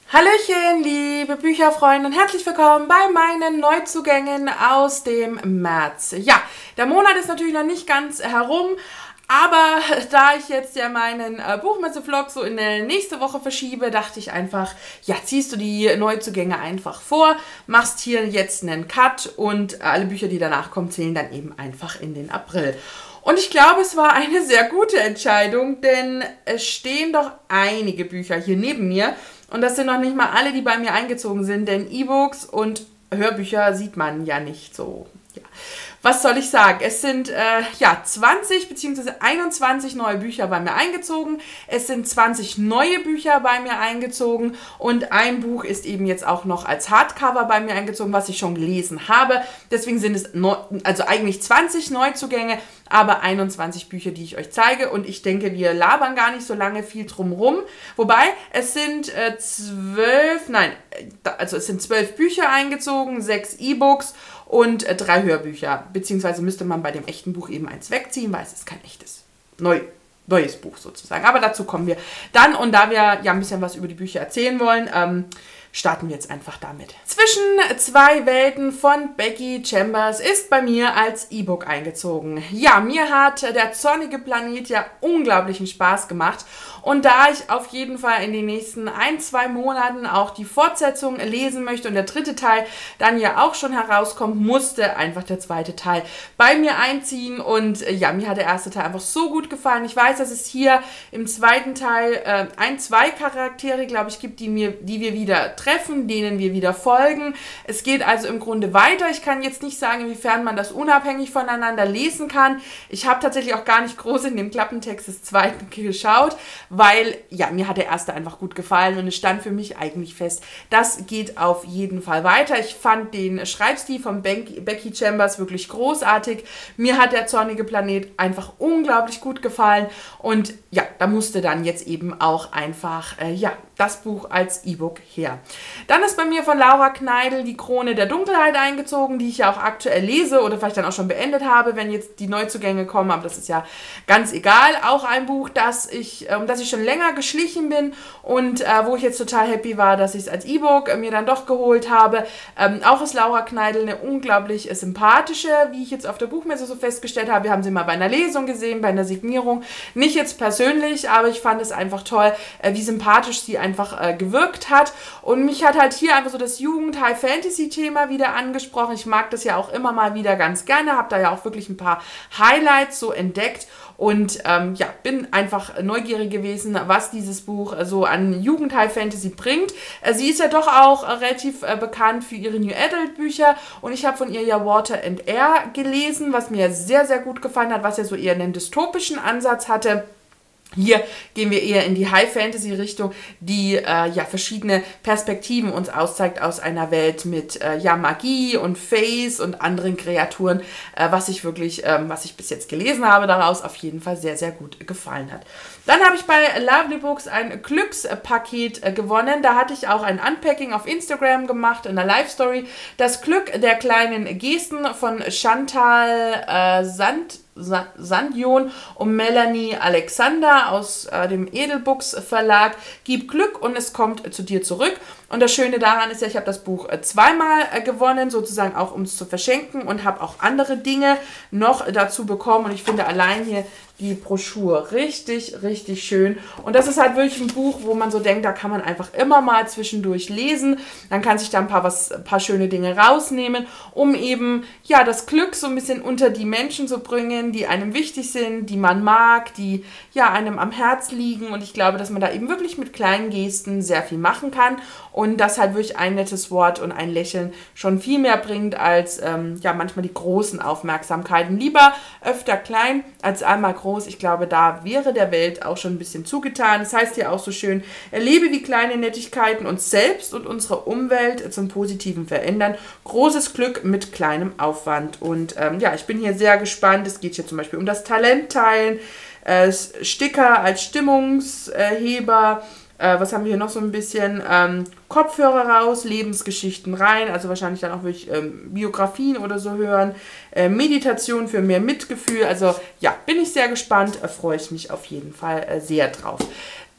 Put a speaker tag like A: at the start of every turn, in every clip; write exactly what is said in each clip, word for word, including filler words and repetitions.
A: Hallöchen, liebe Bücherfreunde und herzlich willkommen bei meinen Neuzugängen aus dem März. Ja, der Monat ist natürlich noch nicht ganz herum, aber da ich jetzt ja meinen äh, Buchmesse-Vlog so in der nächste Woche verschiebe, dachte ich einfach, ja, ziehst du die Neuzugänge einfach vor, machst hier jetzt einen Cut und alle Bücher, die danach kommen, zählen dann eben einfach in den April. Und ich glaube, es war eine sehr gute Entscheidung, denn es stehen doch einige Bücher hier neben mir. Und das sind noch nicht mal alle, die bei mir eingezogen sind, denn E-Books und Hörbücher sieht man ja nicht so. Ja. Was soll ich sagen? Es sind äh, ja, zwanzig bzw. einundzwanzig neue Bücher bei mir eingezogen. Es sind zwanzig neue Bücher bei mir eingezogen und ein Buch ist eben jetzt auch noch als Hardcover bei mir eingezogen, was ich schon gelesen habe. Deswegen sind es neu, also eigentlich zwanzig Neuzugänge, aber einundzwanzig Bücher, die ich euch zeige. Und ich denke, wir labern gar nicht so lange viel drum rum. Wobei, es sind äh, zwölf, nein, also es sind zwölf Bücher eingezogen, sechs E-Books und äh, drei Hörbücher. Beziehungsweise müsste man bei dem echten Buch eben eins wegziehen, weil es ist kein echtes, neu, neues Buch sozusagen. Aber dazu kommen wir dann. Und da wir ja ein bisschen was über die Bücher erzählen wollen, ähm, starten wir jetzt einfach damit. Zwischen zwei Welten von Becky Chambers ist bei mir als E-Book eingezogen. Ja, mir hat der zornige Planet ja unglaublichen Spaß gemacht. Und da ich auf jeden Fall in den nächsten ein, zwei Monaten auch die Fortsetzung lesen möchte und der dritte Teil dann ja auch schon herauskommt, musste einfach der zweite Teil bei mir einziehen. Und ja, mir hat der erste Teil einfach so gut gefallen. Ich weiß, dass es hier im zweiten Teil äh, ein, zwei Charaktere, glaube ich, gibt, die, mir, die wir wieder treffen, denen wir wieder folgen. Es geht also im Grunde weiter. Ich kann jetzt nicht sagen, inwiefern man das unabhängig voneinander lesen kann. Ich habe tatsächlich auch gar nicht groß in dem Klappentext des zweiten geschaut, weil, ja, mir hat der erste einfach gut gefallen und es stand für mich eigentlich fest, das geht auf jeden Fall weiter. Ich fand den Schreibstil von Becky Chambers wirklich großartig. Mir hat der zornige Planet einfach unglaublich gut gefallen und ja, da musste dann jetzt eben auch einfach, äh, ja, das Buch als E-Book her. Dann ist bei mir von Laura Kneidl die Krone der Dunkelheit eingezogen, die ich ja auch aktuell lese oder vielleicht dann auch schon beendet habe, wenn jetzt die Neuzugänge kommen, aber das ist ja ganz egal. Auch ein Buch, das ich, um das ich schon länger geschlichen bin und äh, wo ich jetzt total happy war, dass ich es als E-Book äh, mir dann doch geholt habe. Ähm, auch ist Laura Kneidl eine unglaublich äh, sympathische, wie ich jetzt auf der Buchmesse so festgestellt habe. Wir haben sie mal bei einer Lesung gesehen, bei einer Signierung. Nicht jetzt persönlich, aber ich fand es einfach toll, äh, wie sympathisch sie einfach äh, gewirkt hat. Und mich hat halt hier einfach so das Jugend-High-Fantasy-Thema wieder angesprochen. Ich mag das ja auch immer mal wieder ganz gerne, habe da ja auch wirklich ein paar Highlights so entdeckt. Und ähm, ja, bin einfach neugierig gewesen, was dieses Buch äh, so an Jugend-High-Fantasy bringt. Äh, sie ist ja doch auch äh, relativ äh, bekannt für ihre New Adult-Bücher und ich habe von ihr ja Water and Air gelesen, was mir sehr, sehr gut gefallen hat, was ja so eher einen dystopischen Ansatz hatte. Hier gehen wir eher in die High-Fantasy-Richtung, die äh, ja verschiedene Perspektiven uns auszeigt aus einer Welt mit äh, ja, Magie und Fays und anderen Kreaturen, äh, was ich wirklich, ähm, was ich bis jetzt gelesen habe, daraus auf jeden Fall sehr, sehr gut gefallen hat. Dann habe ich bei Lovely Books ein Glückspaket äh, gewonnen. Da hatte ich auch ein Unpacking auf Instagram gemacht in der Live-Story. Das Glück der kleinen Gesten von Chantal äh, Sand Sandjon und Melanie Alexander aus äh, dem Edelbooks Verlag. Gib Glück und es kommt zu dir zurück. Und das Schöne daran ist ja, ich habe das Buch äh, zweimal äh, gewonnen, sozusagen auch um es zu verschenken und habe auch andere Dinge noch dazu bekommen. Und ich finde allein hier die Broschüre richtig, richtig schön. Und das ist halt wirklich ein Buch, wo man so denkt, da kann man einfach immer mal zwischendurch lesen. Dann kann sich da ein paar, was, ein paar schöne Dinge rausnehmen, um eben ja das Glück so ein bisschen unter die Menschen zu bringen, die einem wichtig sind, die man mag, die ja einem am Herz liegen. Und ich glaube, dass man da eben wirklich mit kleinen Gesten sehr viel machen kann. Und das halt wirklich ein nettes Wort und ein Lächeln schon viel mehr bringt als ähm, ja manchmal die großen Aufmerksamkeiten. Lieber öfter klein als einmal groß. Ich glaube, da wäre der Welt auch schon ein bisschen zugetan. Das heißt hier auch so schön, erlebe, wie kleine Nettigkeiten uns selbst und unsere Umwelt zum Positiven verändern. Großes Glück mit kleinem Aufwand. Und ähm, ja, ich bin hier sehr gespannt. Es geht hier zum Beispiel um das Talentteilen, äh, Sticker als Stimmungsheber. Äh, was haben wir hier noch so ein bisschen? Ähm, Kopfhörer raus, Lebensgeschichten rein, also wahrscheinlich dann auch wirklich ähm, Biografien oder so hören. Äh, Meditation für mehr Mitgefühl. Also ja, bin ich sehr gespannt, äh, freue ich mich auf jeden Fall äh, sehr drauf.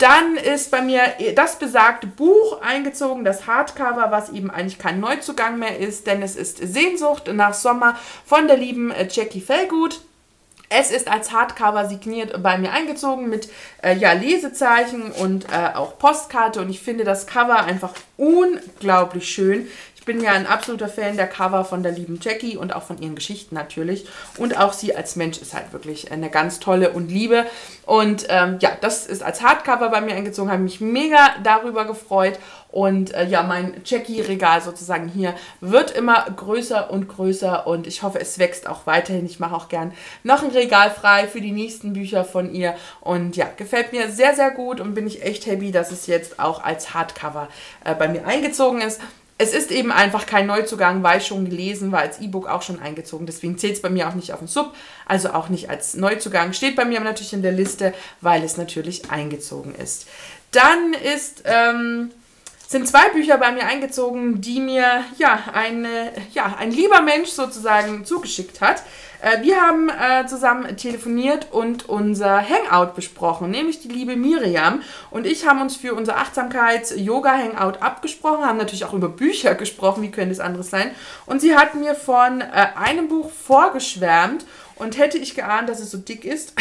A: Dann ist bei mir das besagte Buch eingezogen, das Hardcover, was eben eigentlich kein Neuzugang mehr ist, denn es ist Sehnsucht nach Sommer von der lieben Jackie Fellgood. Es ist als Hardcover signiert bei mir eingezogen mit äh, ja, Lesezeichen und äh, auch Postkarte, und ich finde das Cover einfach unglaublich schön. Ich bin ja ein absoluter Fan der Cover von der lieben Jackie und auch von ihren Geschichten natürlich. Und auch sie als Mensch ist halt wirklich eine ganz tolle und liebe. Und ähm, ja, das ist als Hardcover bei mir eingezogen, habe mich mega darüber gefreut. Und äh, ja, mein Jackie-Regal sozusagen hier wird immer größer und größer, und ich hoffe, es wächst auch weiterhin. Ich mache auch gern noch ein Regal frei für die nächsten Bücher von ihr. Und ja, gefällt mir sehr, sehr gut, und bin ich echt happy, dass es jetzt auch als Hardcover äh, bei mir eingezogen ist. Es ist eben einfach kein Neuzugang, weil schon gelesen, war als E-Book auch schon eingezogen. Deswegen zählt es bei mir auch nicht auf den Sub, also auch nicht als Neuzugang. Steht bei mir aber natürlich in der Liste, weil es natürlich eingezogen ist. Dann ist, ähm, sind zwei Bücher bei mir eingezogen, die mir ja, eine, ja ein lieber Mensch sozusagen zugeschickt hat. Äh, wir haben äh, zusammen telefoniert und unser Hangout besprochen, nämlich die liebe Miriam und ich haben uns für unser Achtsamkeits-Yoga-Hangout abgesprochen, haben natürlich auch über Bücher gesprochen, wie könnte es anderes sein. Und sie hat mir von äh, einem Buch vorgeschwärmt, und hätte ich geahnt, dass es so dick ist,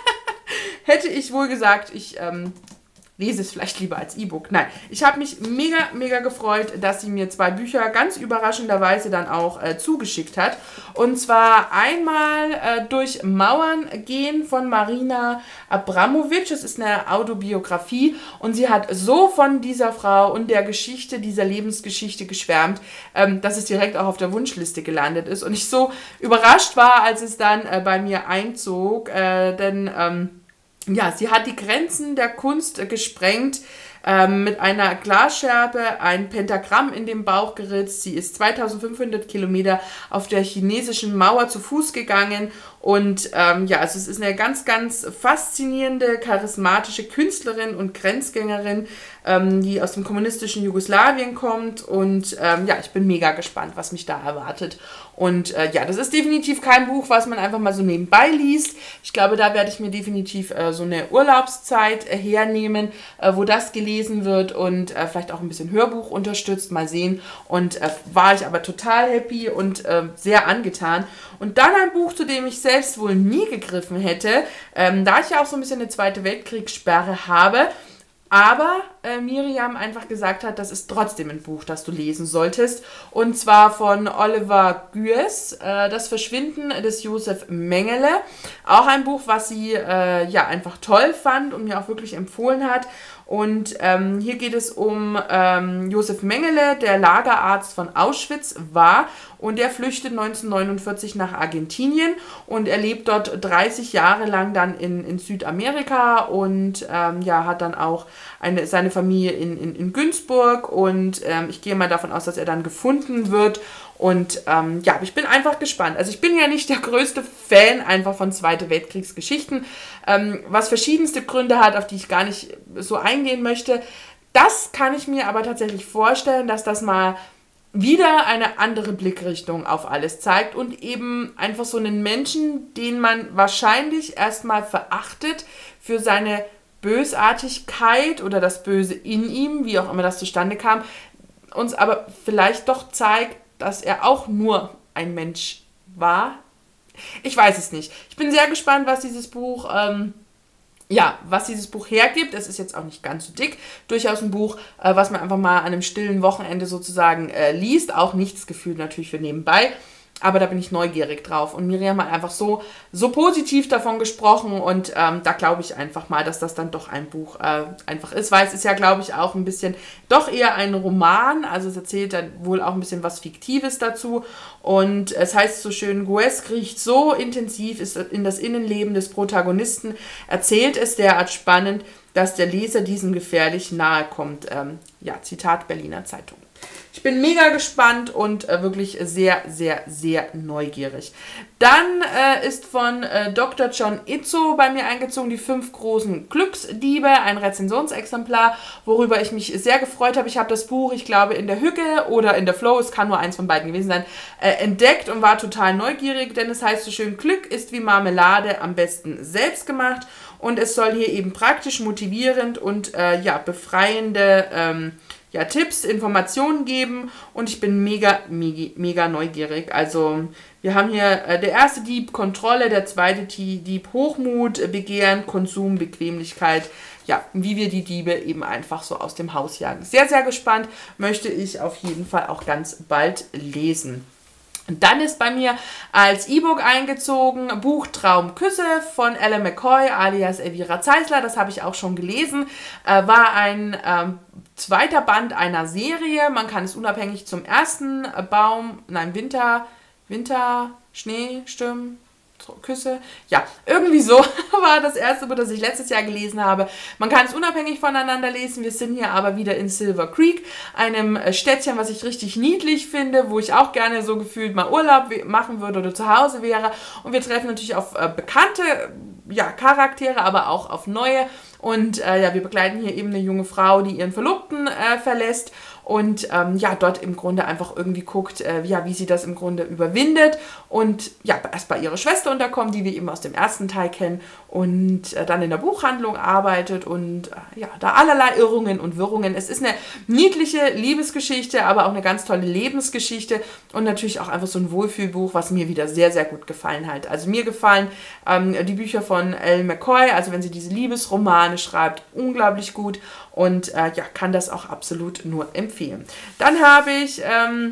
A: hätte ich wohl gesagt, ich ähm, lese es vielleicht lieber als E-Book. Nein, ich habe mich mega, mega gefreut, dass sie mir zwei Bücher ganz überraschenderweise dann auch äh, zugeschickt hat. Und zwar einmal äh, durch Mauern gehen von Marina Abramovic. Es ist eine Autobiografie, und sie hat so von dieser Frau und der Geschichte, dieser Lebensgeschichte geschwärmt, ähm, dass es direkt auch auf der Wunschliste gelandet ist. Und ich so überrascht war, als es dann äh, bei mir einzog, äh, denn ähm, ja, sie hat die Grenzen der Kunst äh, gesprengt, ähm, mit einer Glasscherbe ein Pentagramm in den Bauch geritzt. Sie ist zweitausendfünfhundert Kilometer auf der chinesischen Mauer zu Fuß gegangen. Und ähm, ja, also es ist eine ganz, ganz faszinierende, charismatische Künstlerin und Grenzgängerin, ähm, die aus dem kommunistischen Jugoslawien kommt. Und ähm, ja, ich bin mega gespannt, was mich da erwartet. Und äh, ja, das ist definitiv kein Buch, was man einfach mal so nebenbei liest. Ich glaube, da werde ich mir definitiv äh, so eine Urlaubszeit äh, hernehmen, äh, wo das gelesen wird, und äh, vielleicht auch ein bisschen Hörbuch unterstützt, mal sehen. Und äh, war ich aber total happy und äh, sehr angetan. Und dann ein Buch, zu dem ich selbst wohl nie gegriffen hätte, ähm, da ich ja auch so ein bisschen eine Zweite Weltkriegssperre habe, aber äh, Miriam einfach gesagt hat, das ist trotzdem ein Buch, das du lesen solltest. Und zwar von Oliver Gües, äh, Das Verschwinden des Josef Mengele. Auch ein Buch, was sie äh, ja einfach toll fand und mir auch wirklich empfohlen hat. Und ähm, hier geht es um ähm, Josef Mengele, der Lagerarzt von Auschwitz war. Und der flüchtet neunzehnhundertneunundvierzig nach Argentinien und er lebt dort dreißig Jahre lang dann in, in Südamerika und ähm, ja, hat dann auch eine, seine Familie in, in, in Günzburg. Und ähm, ich gehe mal davon aus, dass er dann gefunden wird. Und ähm, ja, ich bin einfach gespannt. Also ich bin ja nicht der größte Fan einfach von Zweite Weltkriegsgeschichten, ähm, was verschiedenste Gründe hat, auf die ich gar nicht so eingehen möchte. Das kann ich mir aber tatsächlich vorstellen, dass das mal wieder eine andere Blickrichtung auf alles zeigt und eben einfach so einen Menschen, den man wahrscheinlich erstmal verachtet für seine Bösartigkeit oder das Böse in ihm, wie auch immer das zustande kam, uns aber vielleicht doch zeigt, dass er auch nur ein Mensch war. Ich weiß es nicht. Ich bin sehr gespannt, was dieses Buch, ähm, ja, was dieses Buch hergibt. Es ist jetzt auch nicht ganz so dick. Durchaus ein Buch, äh, was man einfach mal an einem stillen Wochenende sozusagen äh, liest. Auch nichts gefühlt natürlich für nebenbei. Aber da bin ich neugierig drauf. Und Miriam hat einfach so, so positiv davon gesprochen. Und ähm, da glaube ich einfach mal, dass das dann doch ein Buch äh, einfach ist. Weil es ist ja, glaube ich, auch ein bisschen, doch eher ein Roman. Also es erzählt dann wohl auch ein bisschen was Fiktives dazu. Und es heißt so schön, Gües kriecht so intensiv ist in das Innenleben des Protagonisten, erzählt es derart spannend, dass der Leser diesem gefährlich nahe kommt. Ähm, ja, Zitat Berliner Zeitung. Ich bin mega gespannt und äh, wirklich sehr, sehr, sehr neugierig. Dann äh, ist von äh, Doktor John Izzo bei mir eingezogen die fünf großen Glücksdiebe, ein Rezensionsexemplar, worüber ich mich sehr gefreut habe. Ich habe das Buch, ich glaube, in der Hücke oder in der Flow, es kann nur eins von beiden gewesen sein, äh, entdeckt und war total neugierig, denn es heißt so schön, Glück ist wie Marmelade, am besten selbst gemacht. und es soll hier eben praktisch, motivierend und äh, ja, befreiende ähm, ja, Tipps, Informationen geben und ich bin mega, mega, mega neugierig. Also wir haben hier äh, der erste Dieb Kontrolle, der zweite Dieb Hochmut, äh, Begehren, Konsum, Bequemlichkeit. Ja, wie wir die Diebe eben einfach so aus dem Haus jagen. Sehr, sehr gespannt, möchte ich auf jeden Fall auch ganz bald lesen. Und dann ist bei mir als E-Book eingezogen Buch Traumküsse von Ellen McCoy alias Elvira Zeisler. Das habe ich auch schon gelesen. Äh, war ein ähm, zweiter Band einer Serie. Man kann es unabhängig zum ersten Baum, nein, Winter, Winter, Schnee, Sturm, Küsse. Ja, irgendwie so war das erste Buch, das ich letztes Jahr gelesen habe. Man kann es unabhängig voneinander lesen. Wir sind hier aber wieder in Silver Creek, einem Städtchen, was ich richtig niedlich finde, wo ich auch gerne so gefühlt mal Urlaub machen würde oder zu Hause wäre. Und wir treffen natürlich auf äh, bekannte ja, Charaktere, aber auch auf neue. Und äh, ja, wir begleiten hier eben eine junge Frau, die ihren Verlobten äh, verlässt und ähm, ja, dort im Grunde einfach irgendwie guckt, äh, ja, wie sie das im Grunde überwindet und ja, erst bei ihrer Schwester unterkommt, die wir eben aus dem ersten Teil kennen und äh, dann in der Buchhandlung arbeitet und äh, ja, da allerlei Irrungen und Wirrungen. Es ist eine niedliche Liebesgeschichte, aber auch eine ganz tolle Lebensgeschichte und natürlich auch einfach so ein Wohlfühlbuch, was mir wieder sehr, sehr gut gefallen hat. Also mir gefallen ähm, die Bücher von Ellen McCoy, also wenn sie diese Liebesromane schreibt, unglaublich gut und äh, ja, kann das auch absolut nur empfehlen. Dann habe ich ähm,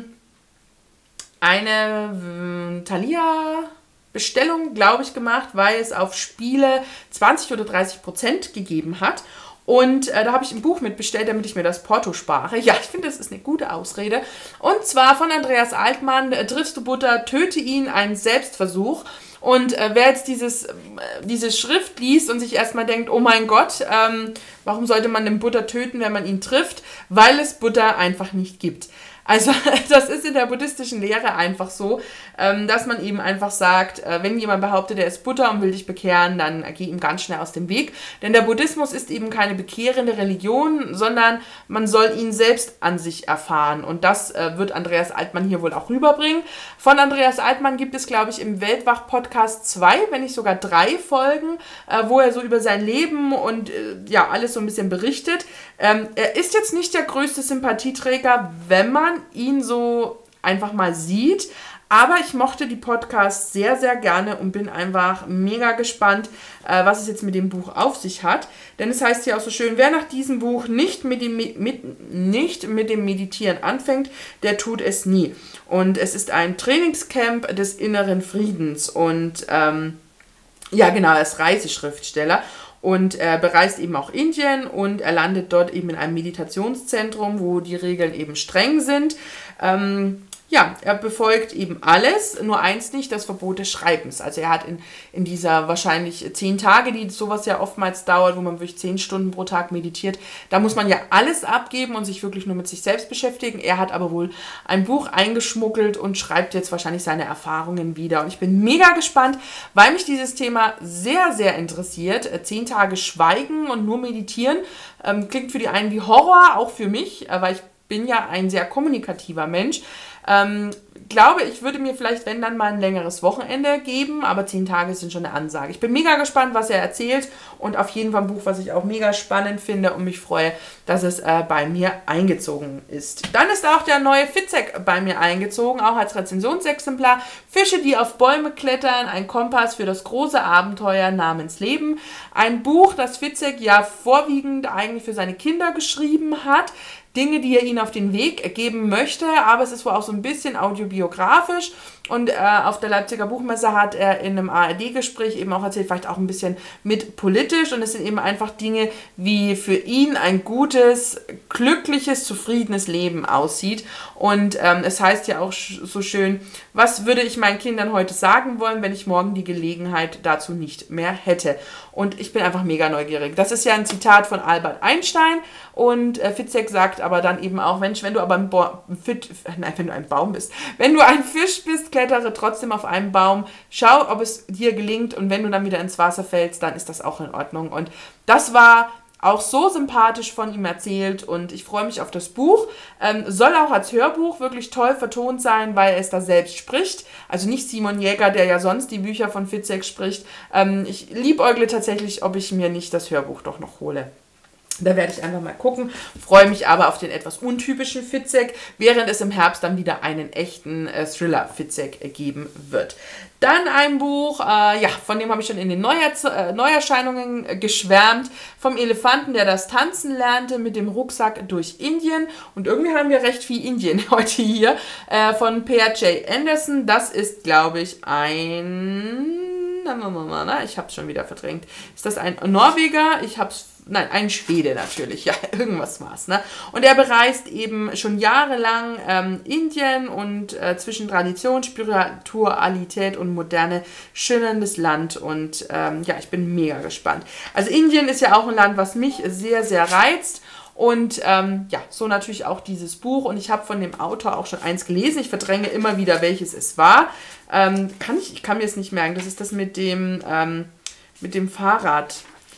A: eine äh, Thalia-Bestellung, glaube ich, gemacht, weil es auf Spiele zwanzig oder dreißig Prozent gegeben hat. Und äh, da habe ich ein Buch mitbestellt, damit ich mir das Porto spare. Ja, ich finde, das ist eine gute Ausrede. Und zwar von Andreas Altmann, Triffst du Butter, töte ihn, ein Selbstversuch. Und äh, wer jetzt dieses, äh, diese Schrift liest und sich erstmal denkt, oh mein Gott, ähm, warum sollte man den Buddha töten, wenn man ihn trifft? Weil es Buddha einfach nicht gibt. Also das ist in der buddhistischen Lehre einfach so, ähm, dass man eben einfach sagt, äh, wenn jemand behauptet, er ist Buddha und will dich bekehren, dann äh, geh ihm ganz schnell aus dem Weg. Denn der Buddhismus ist eben keine bekehrende Religion, sondern man soll ihn selbst an sich erfahren. Und das äh, wird Andreas Altmann hier wohl auch rüberbringen. Von Andreas Altmann gibt es, glaube ich, im Weltwach-Podcast zwei, wenn nicht sogar drei Folgen, äh, wo er so über sein Leben und äh, ja alles so ein bisschen berichtet. Ähm, er ist jetzt nicht der größte Sympathieträger, wenn man ihn so einfach mal sieht, aber ich mochte die Podcasts sehr, sehr gerne und bin einfach mega gespannt, äh, was es jetzt mit dem Buch auf sich hat, denn es heißt hier auch so schön, wer nach diesem Buch nicht mit dem, mit, nicht mit dem Meditieren anfängt, der tut es nie. Und es ist ein Trainingscamp des inneren Friedens und ähm, ja genau, er ist Reiseschriftsteller. Und er bereist eben auch Indien und er landet dort eben in einem Meditationszentrum, wo die Regeln eben streng sind. Ähm, ja, er befolgt eben alles, nur eins nicht, das Verbot des Schreibens. Also er hat in, in dieser wahrscheinlich zehn Tage, die sowas ja oftmals dauert, wo man wirklich zehn Stunden pro Tag meditiert, da muss man ja alles abgeben und sich wirklich nur mit sich selbst beschäftigen. Er hat aber wohl ein Buch eingeschmuggelt und schreibt jetzt wahrscheinlich seine Erfahrungen wieder. Und ich bin mega gespannt, weil mich dieses Thema sehr, sehr interessiert. Zehn Tage Schweigen und nur meditieren ähm, klingt für die einen wie Horror, auch für mich, weil ich bin ja ein sehr kommunikativer Mensch. Ähm, glaube, ich würde mir vielleicht, wenn dann mal ein längeres Wochenende geben, aber zehn Tage sind schon eine Ansage. Ich bin mega gespannt, was er erzählt und auf jeden Fall ein Buch, was ich auch mega spannend finde und mich freue, dass es äh, bei mir eingezogen ist. Dann ist auch der neue Fitzek bei mir eingezogen, auch als Rezensionsexemplar. Fische, die auf Bäume klettern, ein Kompass für das große Abenteuer namens Leben. Ein Buch, das Fitzek ja vorwiegend eigentlich für seine Kinder geschrieben hat. Dinge, die er ihnen auf den Weg geben möchte, aber es ist wohl auch so ein bisschen audiobiografisch und äh, auf der Leipziger Buchmesse hat er in einem A R D-Gespräch eben auch erzählt, vielleicht auch ein bisschen mit politisch und es sind eben einfach Dinge, wie für ihn ein gutes, glückliches, zufriedenes Leben aussieht und ähm, es heißt ja auch so schön, was würde ich meinen Kindern heute sagen wollen, wenn ich morgen die Gelegenheit dazu nicht mehr hätte und ich bin einfach mega neugierig. Das ist ja ein Zitat von Albert Einstein und äh, Fitzek sagt aber dann eben auch, Mensch, wenn du aber ein, Bo Fit, nein, wenn du ein Baum bist, wenn du ein Fisch bist, klettere trotzdem auf einen Baum, schau, ob es dir gelingt und wenn du dann wieder ins Wasser fällst, dann ist das auch in Ordnung. Und das war auch so sympathisch von ihm erzählt und ich freue mich auf das Buch. Ähm, soll auch als Hörbuch wirklich toll vertont sein, weil er es da selbst spricht. Also nicht Simon Jäger, der ja sonst die Bücher von Fitzek spricht. Ähm, ich liebäugle tatsächlich, ob ich mir nicht das Hörbuch doch noch hole. Da werde ich einfach mal gucken, freue mich aber auf den etwas untypischen Fitzek, während es im Herbst dann wieder einen echten äh, Thriller-Fitzek geben wird. Dann ein Buch, äh, ja, von dem habe ich schon in den Neuer äh, Neuerscheinungen äh, geschwärmt, vom Elefanten, der das Tanzen lernte, mit dem Rucksack durch Indien. Und irgendwie haben wir recht viel Indien heute hier, äh, von Peer J. Anderson. Das ist, glaube ich, ein... Ich habe es schon wieder verdrängt. Ist das ein Norweger? Ich habe es... Nein, ein Schwede natürlich, ja, irgendwas war's, ne? Und er bereist eben schon jahrelang ähm, Indien und äh, zwischen Tradition, Spiritualität und Moderne, schillerndes Land und ähm, ja, ich bin mega gespannt. Also Indien ist ja auch ein Land, was mich sehr, sehr reizt. Und ähm, ja, so natürlich auch dieses Buch. Und ich habe von dem Autor auch schon eins gelesen. Ich verdränge immer wieder, welches es war. Ähm, kann ich, ich kann mir es nicht merken. Das ist das mit dem, ähm, mit dem Fahrrad.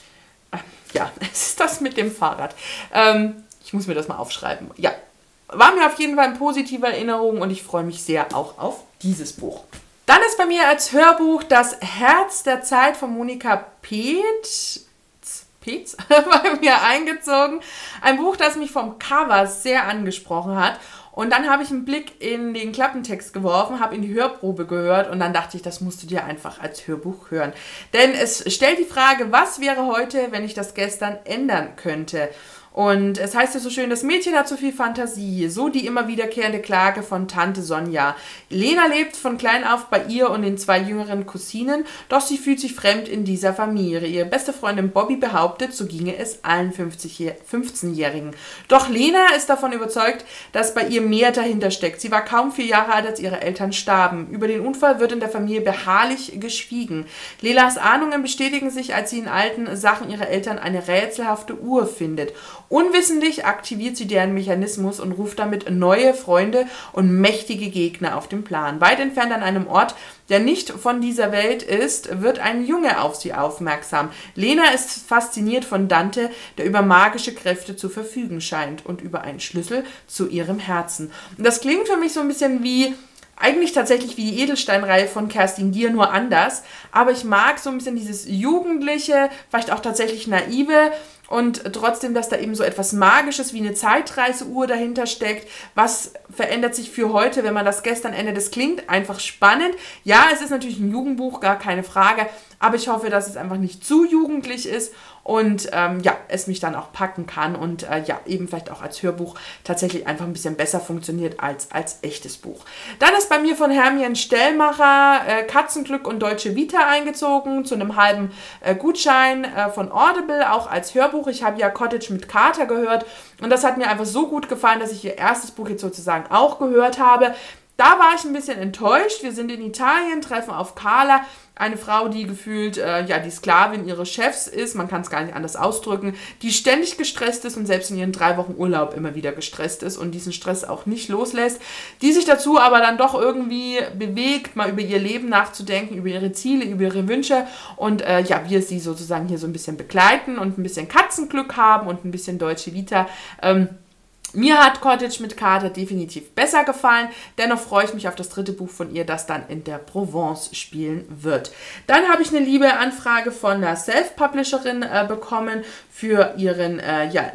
A: Ja, es ist das mit dem Fahrrad. Ähm, ich muss mir das mal aufschreiben. Ja, war mir auf jeden Fall eine positive Erinnerung und ich freue mich sehr auch auf dieses Buch. Dann ist bei mir als Hörbuch Das Herz der Zeit von Monika Peetz, Peetz bei mir eingezogen. Ein Buch, das mich vom Cover sehr angesprochen hat. Und dann habe ich einen Blick in den Klappentext geworfen, habe in die Hörprobe gehört und dann dachte ich, das musst du dir einfach als Hörbuch hören. Denn es stellt die Frage, was wäre heute, wenn ich das gestern ändern könnte? Und es heißt ja so schön, das Mädchen hat so viel Fantasie, so die immer wiederkehrende Klage von Tante Sonja. Lena lebt von klein auf bei ihr und den zwei jüngeren Cousinen, doch sie fühlt sich fremd in dieser Familie. Ihre beste Freundin Bobby behauptet, so ginge es allen fünfzehnjährigen. Doch Lena ist davon überzeugt, dass bei ihr mehr dahinter steckt. Sie war kaum vier Jahre alt, als ihre Eltern starben. Über den Unfall wird in der Familie beharrlich geschwiegen. Lelas Ahnungen bestätigen sich, als sie in alten Sachen ihrer Eltern eine rätselhafte Uhr findet. Unwissentlich aktiviert sie deren Mechanismus und ruft damit neue Freunde und mächtige Gegner auf den Plan. Weit entfernt an einem Ort, der nicht von dieser Welt ist, wird ein Junge auf sie aufmerksam. Lena ist fasziniert von Dante, der über magische Kräfte zu verfügen scheint und über einen Schlüssel zu ihrem Herzen. Und das klingt für mich so ein bisschen wie... Eigentlich tatsächlich wie die Edelstein-Reihe von Kerstin Gier, nur anders. Aber ich mag so ein bisschen dieses Jugendliche, vielleicht auch tatsächlich Naive und trotzdem, dass da eben so etwas Magisches wie eine Zeitreiseuhr dahinter steckt. Was verändert sich für heute, wenn man das gestern ändert? Das klingt einfach spannend. Ja, es ist natürlich ein Jugendbuch, gar keine Frage. Aber ich hoffe, dass es einfach nicht zu jugendlich ist und ähm, ja, es mich dann auch packen kann und äh, ja, eben vielleicht auch als Hörbuch tatsächlich einfach ein bisschen besser funktioniert als als echtes Buch. Dann ist bei mir von Hermien Stellmacher äh, Katzenglück und Deutsche Vita eingezogen, zu einem halben äh, Gutschein äh, von Audible, auch als Hörbuch. Ich habe ja Cottage mit Kater gehört und das hat mir einfach so gut gefallen, dass ich ihr erstes Buch jetzt sozusagen auch gehört habe. Da war ich ein bisschen enttäuscht. Wir sind in Italien, treffen auf Carla, eine Frau, die gefühlt äh, ja die Sklavin ihres Chefs ist, man kann es gar nicht anders ausdrücken, die ständig gestresst ist und selbst in ihren drei Wochen Urlaub immer wieder gestresst ist und diesen Stress auch nicht loslässt, die sich dazu aber dann doch irgendwie bewegt, mal über ihr Leben nachzudenken, über ihre Ziele, über ihre Wünsche und äh, ja, wir sie sozusagen hier so ein bisschen begleiten und ein bisschen Katzenglück haben und ein bisschen Deutsche Vita. Ähm, Mir hat Cottage mit Kater definitiv besser gefallen. Dennoch freue ich mich auf das dritte Buch von ihr, das dann in der Provence spielen wird. Dann habe ich eine liebe Anfrage von einer Self-Publisherin äh, bekommen für ihren äh, ja,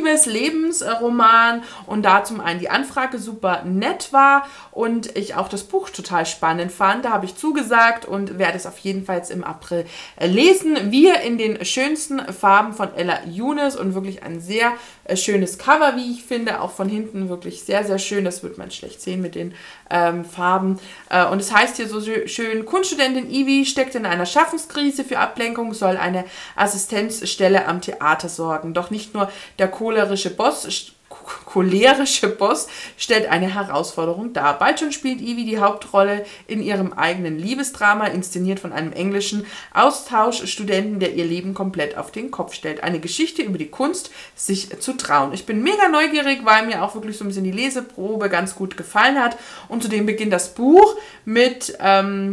A: Liebes-Lebensroman und da zum einen die Anfrage super nett war und ich auch das Buch total spannend fand. Da habe ich zugesagt und werde es auf jeden Fall jetzt im April äh, lesen. Wir in den schönsten Farben von Ella Younes und wirklich ein sehr äh, schönes Cover, wie ich finde. Auch von hinten wirklich sehr, sehr schön. Das wird man schlecht sehen mit den ähm, Farben. Äh, und es heißt hier so schön, Kunststudentin Ivy steckt in einer Schaffenskrise. Für Ablenkung soll eine Assistenzstelle am Theater sorgen. Doch nicht nur der cholerische Boss, cholerische Boss stellt eine Herausforderung dar. Bald schon spielt Ivy die Hauptrolle in ihrem eigenen Liebesdrama, inszeniert von einem englischen Austauschstudenten, der ihr Leben komplett auf den Kopf stellt. Eine Geschichte über die Kunst, sich zu trauen. Ich bin mega neugierig, weil mir auch wirklich so ein bisschen die Leseprobe ganz gut gefallen hat. Und zudem beginnt das Buch mit... Ähm,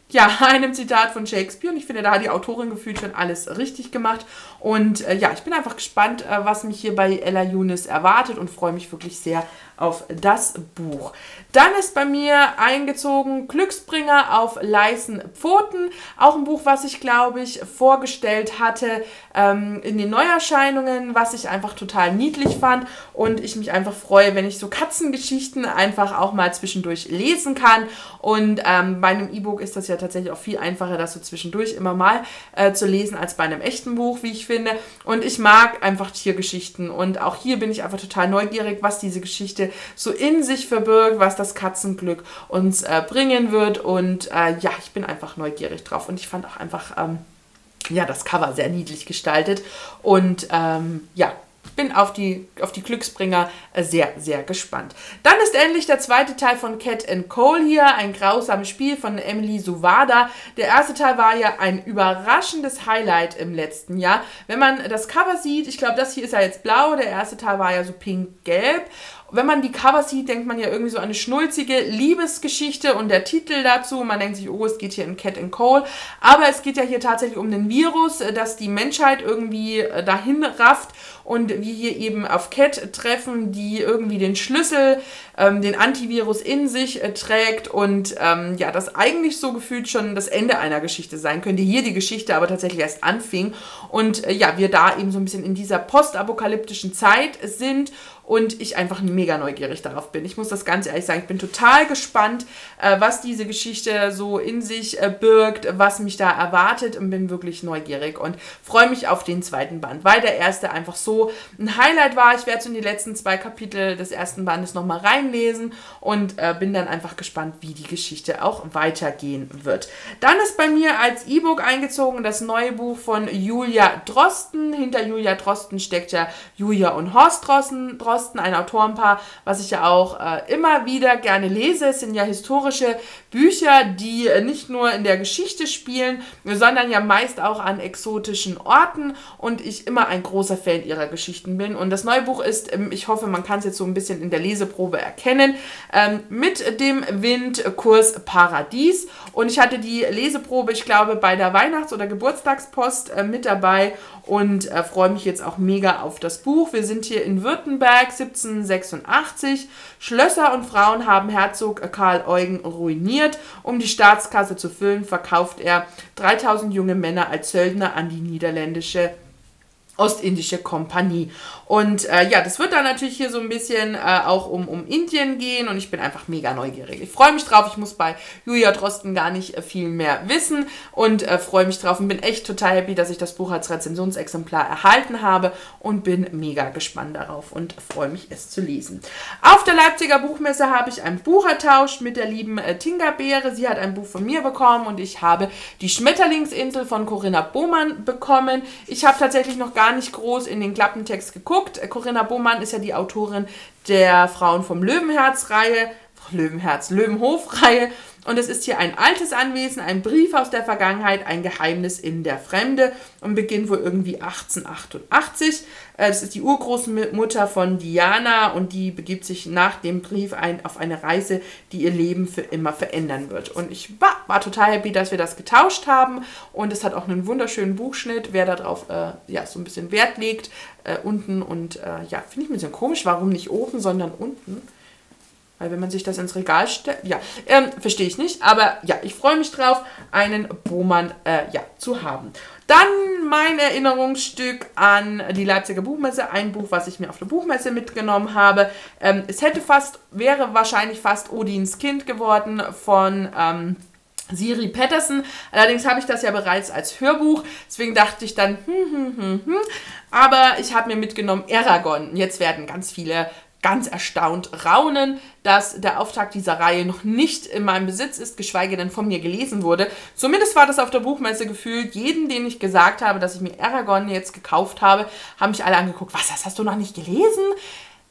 A: ja, einem Zitat von Shakespeare. Und ich finde, da hat die Autorin gefühlt schon alles richtig gemacht. Und äh, ja, ich bin einfach gespannt, äh, was mich hier bei Ella Younes erwartet und freue mich wirklich sehr auf das Buch. Dann ist bei mir eingezogen Glücksbringer auf leisen Pfoten. Auch ein Buch, was ich, glaube ich, vorgestellt hatte ähm, in den Neuerscheinungen, was ich einfach total niedlich fand. Und ich mich einfach freue, wenn ich so Katzengeschichten einfach auch mal zwischendurch lesen kann. Und ähm, bei einem E-Book ist das ja tatsächlich auch viel einfacher, das so zwischendurch immer mal äh, zu lesen, als bei einem echten Buch, wie ich finde. Und ich mag einfach Tiergeschichten. Und auch hier bin ich einfach total neugierig, was diese Geschichte so in sich verbirgt, was das Katzenglück uns äh, bringen wird. Und äh, ja, ich bin einfach neugierig drauf. Und ich fand auch einfach, ähm, ja, das Cover sehr niedlich gestaltet. Und ähm, ja, bin auf die, auf die Glücksbringer äh, sehr, sehr gespannt. Dann ist endlich der zweite Teil von Cat and Cole hier, ein grausames Spiel von Emily Suvada. Der erste Teil war ja ein überraschendes Highlight im letzten Jahr. Wenn man das Cover sieht, ich glaube, das hier ist ja jetzt blau, der erste Teil war ja so pink-gelb. Wenn man die Cover sieht, denkt man ja irgendwie so an eine schnulzige Liebesgeschichte und der Titel dazu. Man denkt sich, oh, es geht hier um Cat and Cole. Aber es geht ja hier tatsächlich um den Virus, das die Menschheit irgendwie dahin rafft und wir hier eben auf Cat treffen, die irgendwie den Schlüssel, ähm, den Antivirus in sich äh, trägt und ähm, ja, das eigentlich so gefühlt schon das Ende einer Geschichte sein könnte. Hier die Geschichte aber tatsächlich erst anfing und äh, ja, wir da eben so ein bisschen in dieser postapokalyptischen Zeit sind und ich einfach mega neugierig darauf bin. Ich muss das ganz ehrlich sagen, ich bin total gespannt, äh, was diese Geschichte so in sich äh, birgt, was mich da erwartet und bin wirklich neugierig und freue mich auf den zweiten Band, weil der erste einfach so ein Highlight war. Ich werde so in die letzten zwei Kapitel des ersten Bandes nochmal reinlesen und äh, bin dann einfach gespannt, wie die Geschichte auch weitergehen wird. Dann ist bei mir als E-Book eingezogen das neue Buch von Julia Drosten. Hinter Julia Drosten steckt ja Julia und Horst Drosten, ein Autorenpaar, was ich ja auch äh, immer wieder gerne lese. Es sind ja historische Bücher, die äh, nicht nur in der Geschichte spielen, sondern ja meist auch an exotischen Orten und ich immer ein großer Fan ihrer Geschichten bin. Und das neue Buch ist, ähm, ich hoffe, man kann es jetzt so ein bisschen in der Leseprobe erkennen, ähm, mit dem Windkurs Paradies. Und ich hatte die Leseprobe, ich glaube, bei der Weihnachts- oder Geburtstagspost äh, mit dabei und äh, freue mich jetzt auch mega auf das Buch. Wir sind hier in Württemberg, siebzehnhundertsechsundachtzig. Schlösser und Frauen haben Herzog Karl Eugen ruiniert. Um die Staatskasse zu füllen, verkauft er dreitausend junge Männer als Söldner an die niederländische Ostindische Kompanie. Und äh, ja, das wird dann natürlich hier so ein bisschen äh, auch um, um Indien gehen und ich bin einfach mega neugierig. Ich freue mich drauf, ich muss bei Julia Drosten gar nicht äh, viel mehr wissen und äh, freue mich drauf und bin echt total happy, dass ich das Buch als Rezensionsexemplar erhalten habe und bin mega gespannt darauf und freue mich, es zu lesen. Auf der Leipziger Buchmesse habe ich ein Buch ertauscht mit der lieben äh, Tinga Beere. Sie hat ein Buch von mir bekommen und ich habe die Schmetterlingsinsel von Corinna Bohmann bekommen. Ich habe tatsächlich noch gar nicht groß in den Klappentext geguckt. Corinna Bohmann ist ja die Autorin der Frauen vom Löwenherz-Reihe, Löwenherz, Löwenhof-Reihe. Und es ist hier ein altes Anwesen, ein Brief aus der Vergangenheit, ein Geheimnis in der Fremde und beginnt wohl irgendwie achtzehnhundertachtundachtzig. Es ist die Urgroßmutter von Diana und die begibt sich nach dem Brief ein, auf eine Reise, die ihr Leben für immer verändern wird. Und ich war, war total happy, dass wir das getauscht haben und es hat auch einen wunderschönen Buchschnitt, wer darauf äh, ja, so ein bisschen Wert legt, äh, unten und äh, ja, finde ich ein bisschen komisch, warum nicht oben, sondern unten. Weil wenn man sich das ins Regal stellt, ja, ähm, verstehe ich nicht. Aber ja, ich freue mich drauf, einen Bohmann äh, ja, zu haben. Dann mein Erinnerungsstück an die Leipziger Buchmesse. Ein Buch, was ich mir auf der Buchmesse mitgenommen habe. Ähm, es hätte fast, wäre wahrscheinlich fast Odins Kind geworden von Ähm, Siri Pettersen. Allerdings habe ich das ja bereits als Hörbuch, deswegen dachte ich dann, hm, hm, hm, hm. Aber ich habe mir mitgenommen Eragon. Jetzt werden ganz viele ganz erstaunt raunen, dass der Auftakt dieser Reihe noch nicht in meinem Besitz ist, geschweige denn von mir gelesen wurde. Zumindest war das auf der Buchmesse gefühlt. Jeden, den ich gesagt habe, dass ich mir Eragon jetzt gekauft habe, haben mich alle angeguckt. Was, das hast du noch nicht gelesen?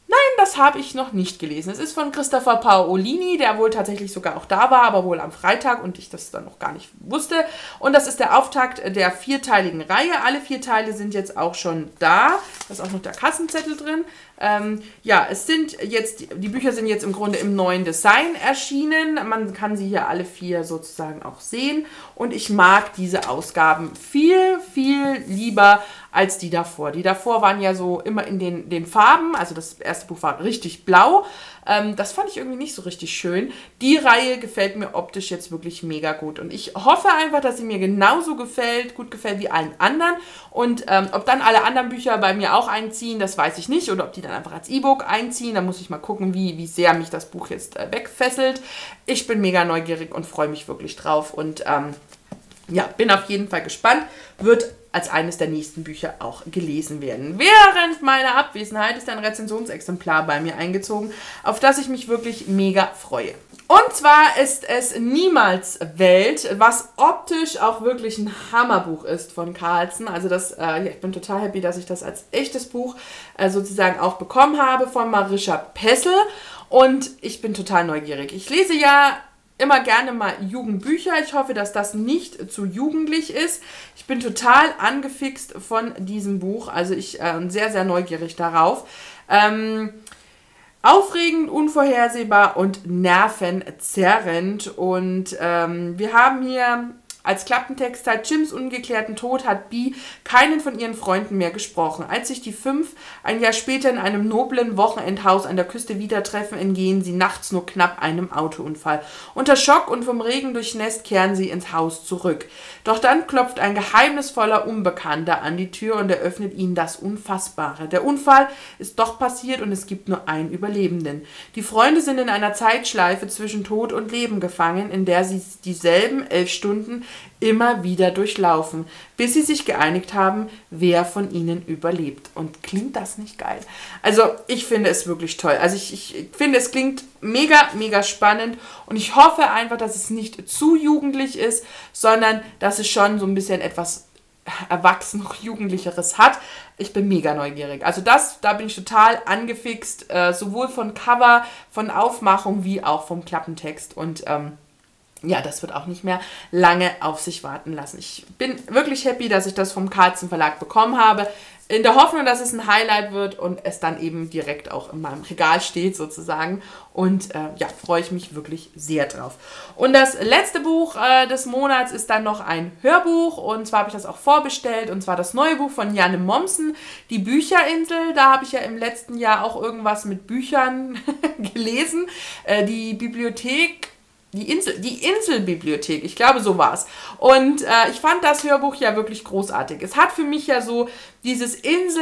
A: Nein, das habe ich noch nicht gelesen. Es ist von Christopher Paolini, der wohl tatsächlich sogar auch da war, aber wohl am Freitag und ich das dann noch gar nicht wusste. Und das ist der Auftakt der vierteiligen Reihe. Alle vier Teile sind jetzt auch schon da. Da ist auch noch der Kassenzettel drin. Ähm, ja, es sind jetzt, die Bücher sind jetzt im Grunde im neuen Design erschienen. Man kann sie hier alle vier sozusagen auch sehen. Und ich mag diese Ausgaben viel, viel lieber als die davor. Die davor waren ja so immer in den, den Farben. Also das erste Buch war richtig blau. Ähm, das fand ich irgendwie nicht so richtig schön. Die Reihe gefällt mir optisch jetzt wirklich mega gut. Und ich hoffe einfach, dass sie mir genauso gefällt, gut gefällt wie allen anderen. Und ähm, ob dann alle anderen Bücher bei mir auch einziehen, das weiß ich nicht. Oder ob die dann einfach als E-Book einziehen. Da muss ich mal gucken, wie, wie sehr mich das Buch jetzt äh, wegfesselt. Ich bin mega neugierig und freue mich wirklich drauf. Und ähm, ja, bin auf jeden Fall gespannt. Wird als eines der nächsten Bücher auch gelesen werden. Während meiner Abwesenheit ist ein Rezensionsexemplar bei mir eingezogen, auf das ich mich wirklich mega freue. Und zwar ist es Niemals Welt, was optisch auch wirklich ein Hammerbuch ist von Carlsen. Also das, äh, ja, ich bin total happy, dass ich das als echtes Buch äh, sozusagen auch bekommen habe von Marisha Pessl. Und ich bin total neugierig. Ich lese ja immer gerne mal Jugendbücher. Ich hoffe, dass das nicht zu jugendlich ist. Ich bin total angefixt von diesem Buch. Also ich äh, bin sehr, sehr neugierig darauf. Ähm, aufregend, unvorhersehbar und nervenzerrend. Und ähm, wir haben hier als Klappentext: Seit Jims ungeklärten Tod hat Bee keinen von ihren Freunden mehr gesprochen. Als sich die fünf ein Jahr später in einem noblen Wochenendhaus an der Küste wieder treffen, entgehen sie nachts nur knapp einem Autounfall. Unter Schock und vom Regen durchnässt kehren sie ins Haus zurück. Doch dann klopft ein geheimnisvoller Unbekannter an die Tür und eröffnet ihnen das Unfassbare. Der Unfall ist doch passiert und es gibt nur einen Überlebenden. Die Freunde sind in einer Zeitschleife zwischen Tod und Leben gefangen, in der sie dieselben elf Stunden immer wieder durchlaufen, bis sie sich geeinigt haben, wer von ihnen überlebt. Und klingt das nicht geil? Also ich finde es wirklich toll. Also ich, ich finde, es klingt mega, mega spannend und ich hoffe einfach, dass es nicht zu jugendlich ist, sondern dass es schon so ein bisschen etwas erwachsen, jugendlicheres hat. Ich bin mega neugierig. Also das, da bin ich total angefixt, äh, sowohl von Cover, von Aufmachung, wie auch vom Klappentext. Und ähm, ja, das wird auch nicht mehr lange auf sich warten lassen. Ich bin wirklich happy, dass ich das vom Carlsen Verlag bekommen habe. In der Hoffnung, dass es ein Highlight wird und es dann eben direkt auch in meinem Regal steht sozusagen. Und äh, ja, freue ich mich wirklich sehr drauf. Und das letzte Buch äh, des Monats ist dann noch ein Hörbuch. Und zwar habe ich das auch vorbestellt. Und zwar das neue Buch von Janne Mommsen, Die Bücherinsel. Da habe ich ja im letzten Jahr auch irgendwas mit Büchern gelesen. Äh, die Bibliothek... Die Insel, die Inselbibliothek, ich glaube, so war es. Und äh, ich fand das Hörbuch ja wirklich großartig. Es hat für mich ja so dieses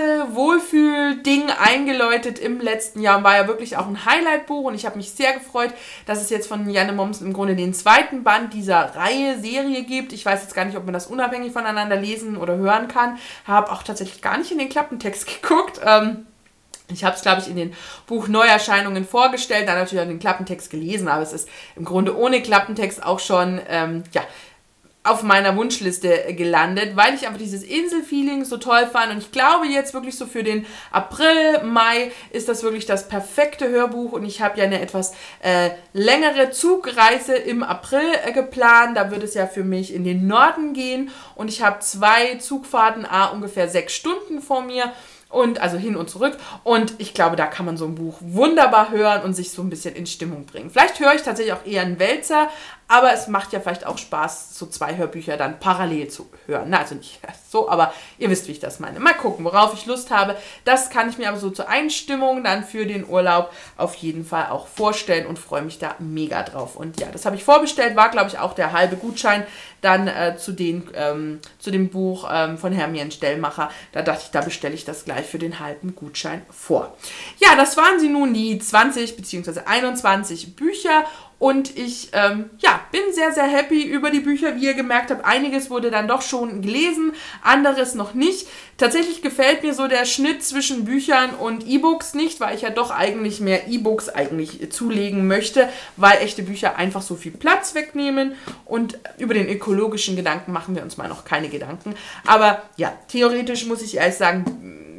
A: Insel-Wohlfühl-Ding eingeläutet im letzten Jahr und war ja wirklich auch ein Highlight-Buch. Und ich habe mich sehr gefreut, dass es jetzt von Janne Mommsen im Grunde den zweiten Band dieser Reihe, Serie gibt. Ich weiß jetzt gar nicht, ob man das unabhängig voneinander lesen oder hören kann. Habe auch tatsächlich gar nicht in den Klappentext geguckt. Ähm, Ich habe es, glaube ich, in den Buchneuerscheinungen vorgestellt, dann natürlich auch den Klappentext gelesen, aber es ist im Grunde ohne Klappentext auch schon ähm, ja, auf meiner Wunschliste gelandet, weil ich einfach dieses Inselfeeling so toll fand. Und ich glaube jetzt wirklich so für den April, Mai ist das wirklich das perfekte Hörbuch. Und ich habe ja eine etwas äh, längere Zugreise im April äh, geplant. Da wird es ja für mich in den Norden gehen. Und ich habe zwei Zugfahrten, a ungefähr sechs Stunden vor mir. Und also hin und zurück. Und ich glaube, da kann man so ein Buch wunderbar hören und sich so ein bisschen in Stimmung bringen. Vielleicht höre ich tatsächlich auch eher einen Wälzer, aber es macht ja vielleicht auch Spaß, so zwei Hörbücher dann parallel zu hören. Na, also nicht so, aber ihr wisst, wie ich das meine. Mal gucken, worauf ich Lust habe. Das kann ich mir aber so zur Einstimmung dann für den Urlaub auf jeden Fall auch vorstellen und freue mich da mega drauf. Und ja, das habe ich vorbestellt, war, glaube ich, auch der halbe Gutschein dann äh, zu, den, ähm, zu dem Buch ähm, von Hermien Stellmacher. Da dachte ich, da bestelle ich das gleich für den halben Gutschein vor. Ja, das waren sie nun, die zwanzig bzw. einundzwanzig Bücher. Und ich ähm, ja, bin sehr, sehr happy über die Bücher. Wie ihr gemerkt habt, einiges wurde dann doch schon gelesen, anderes noch nicht. Tatsächlich gefällt mir so der Schnitt zwischen Büchern und E-Books nicht, weil ich ja doch eigentlich mehr E-Books eigentlich zulegen möchte, weil echte Bücher einfach so viel Platz wegnehmen. Und über den ökologischen Gedanken machen wir uns mal noch keine Gedanken. Aber ja, theoretisch muss ich ehrlich sagen,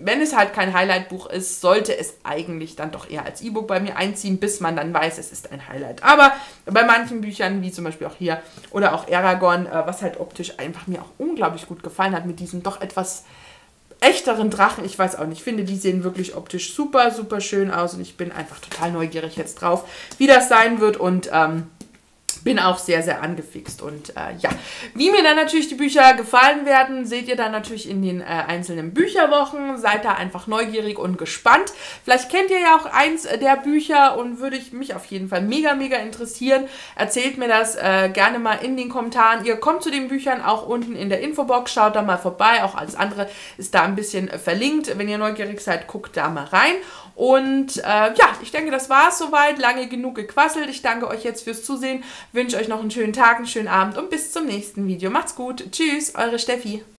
A: wenn es halt kein Highlight-Buch ist, sollte es eigentlich dann doch eher als E-Book bei mir einziehen, bis man dann weiß, es ist ein Highlight. Aber bei manchen Büchern, wie zum Beispiel auch hier oder auch Eragon, äh, was halt optisch einfach mir auch unglaublich gut gefallen hat, mit diesem doch etwas echteren Drachen, ich weiß auch nicht, ich finde, die sehen wirklich optisch super, super schön aus und ich bin einfach total neugierig jetzt drauf, wie das sein wird und ähm, bin auch sehr, sehr angefixt. Und äh, ja, wie mir dann natürlich die Bücher gefallen werden, seht ihr dann natürlich in den äh, einzelnen Bücherwochen. Seid da einfach neugierig und gespannt. Vielleicht kennt ihr ja auch eins der Bücher und würde ich mich auf jeden Fall mega, mega interessieren. Erzählt mir das äh, gerne mal in den Kommentaren. Ihr kommt zu den Büchern auch unten in der Infobox. Schaut da mal vorbei. Auch alles andere ist da ein bisschen äh, verlinkt. Wenn ihr neugierig seid, guckt da mal rein. Und äh, ja, ich denke, das war es soweit. Lange genug gequasselt. Ich danke euch jetzt fürs Zusehen. Wünsche euch noch einen schönen Tag, einen schönen Abend und bis zum nächsten Video. Macht's gut. Tschüss, eure Steffi.